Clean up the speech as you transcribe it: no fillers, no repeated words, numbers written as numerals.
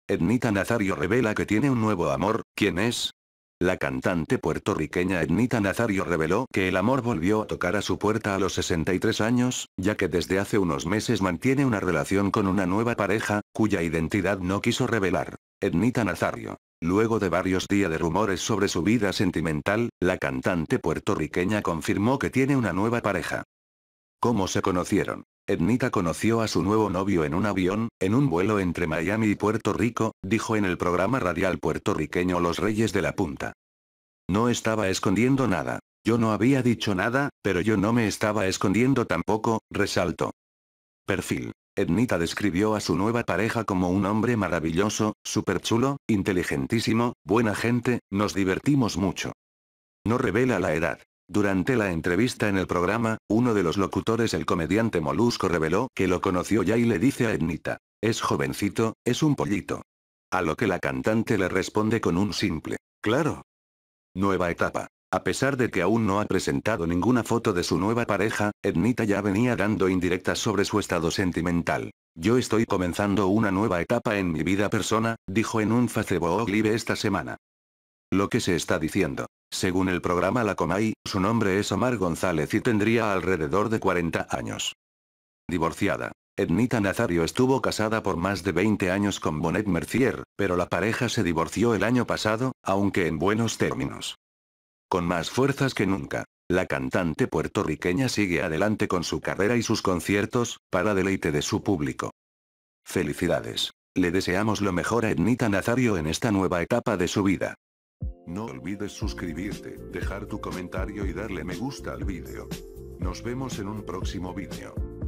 Ednita Nazario revela que tiene un nuevo amor. ¿Quién es? La cantante puertorriqueña Ednita Nazario reveló que el amor volvió a tocar a su puerta a los 63 años, ya que desde hace unos meses mantiene una relación con una nueva pareja, cuya identidad no quiso revelar. Ednita Nazario. Luego de varios días de rumores sobre su vida sentimental, la cantante puertorriqueña confirmó que tiene una nueva pareja. ¿Cómo se conocieron? Ednita conoció a su nuevo novio en un avión, en un vuelo entre Miami y Puerto Rico, dijo en el programa radial puertorriqueño Los Reyes de la Punta. No estaba escondiendo nada. Yo no había dicho nada, pero yo no me estaba escondiendo tampoco, resaltó. Perfil. Ednita describió a su nueva pareja como un hombre maravilloso, súper chulo, inteligentísimo, buena gente, nos divertimos mucho. No revela la edad. Durante la entrevista en el programa, uno de los locutores, el comediante Molusco, reveló que lo conoció ya y le dice a Ednita: es jovencito, es un pollito. A lo que la cantante le responde con un simple: claro. Nueva etapa. A pesar de que aún no ha presentado ninguna foto de su nueva pareja, Ednita ya venía dando indirectas sobre su estado sentimental. Yo estoy comenzando una nueva etapa en mi vida persona, dijo en un Facebook Live esta semana. Lo que se está diciendo. Según el programa La Comay, su nombre es Omar González y tendría alrededor de 40 años. Divorciada. Ednita Nazario estuvo casada por más de 20 años con Bonet Mercier, pero la pareja se divorció el año pasado, aunque en buenos términos. Con más fuerzas que nunca, la cantante puertorriqueña sigue adelante con su carrera y sus conciertos, para deleite de su público. Felicidades. Le deseamos lo mejor a Ednita Nazario en esta nueva etapa de su vida. No olvides suscribirte, dejar tu comentario y darle me gusta al vídeo. Nos vemos en un próximo vídeo.